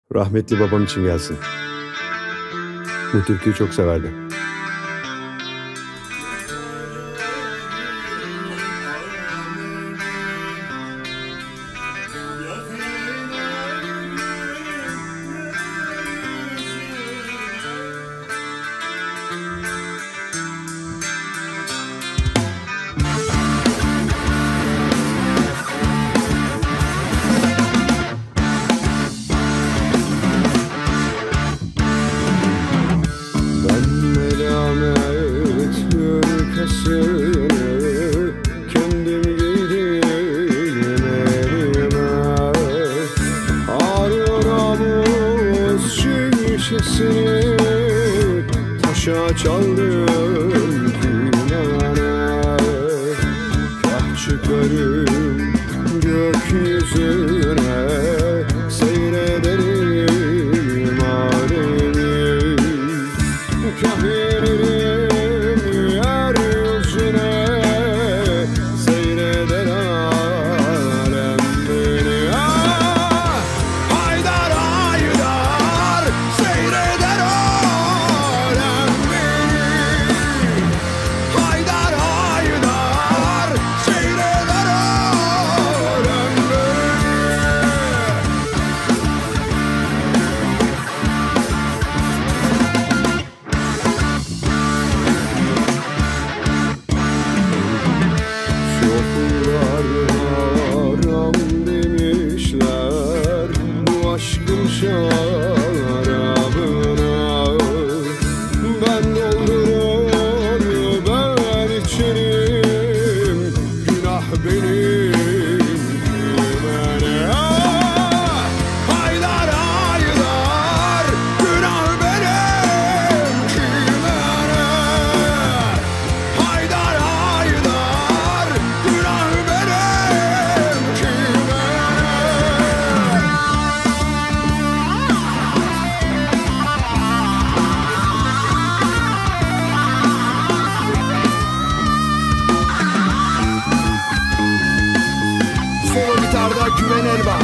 Rahmetli babam için gelsin. Bu türküyü çok severdi. Kendim giydim elime, arıyor avuz şişesini, taşa çaldım künane. Kah çıkarım gökyüzüne, seyrederim alemi. Kah inerim yeryüzüne, seyreder alem beni. Haydar haydar, seyreder alem beni. Haydar haydar, seyreder alem beni. Çoklar haram demişler bu aşkın şarabına. Ben doldurur ben içerim, günah benim kime ne? Haydar haydar, günah benim kime ne? Haydar haydar, günah benim kime ne? Solo gitarda Güven Elba.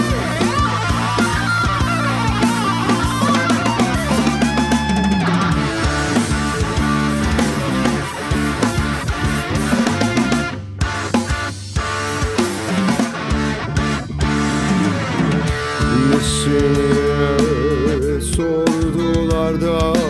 Nesine sordular da